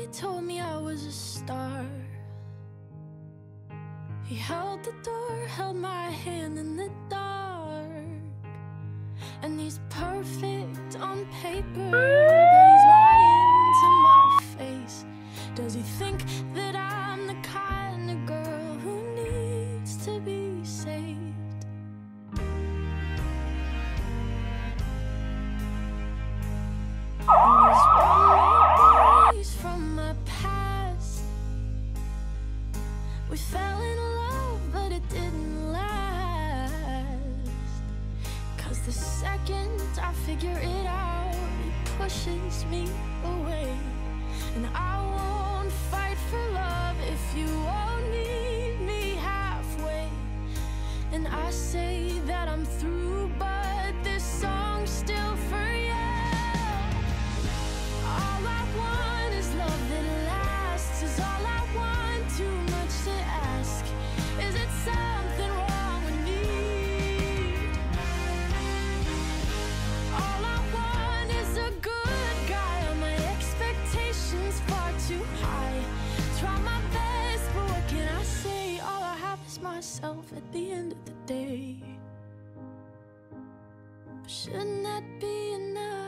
told me I was a star. He held the door, held my hand in the dark. And he's perfect on paper, but he's lying to my face. Does he think that I'm the kind of girl who needs to be saved? There's memories from my past. We fell in love, but it didn't last. 'Cause the second I figure it out, it pushes me away. And I won't fight for love if you won't meet me halfway. And I say that I'm through, but this song's still for you. All I want is love that lasts. Is all I want too much to ask? Is it something wrong with me? All I want is a good guy. Are my expectations far too high? Try my best, but what can I say? All I have is myself at the end of the day. Shouldn't that be enough?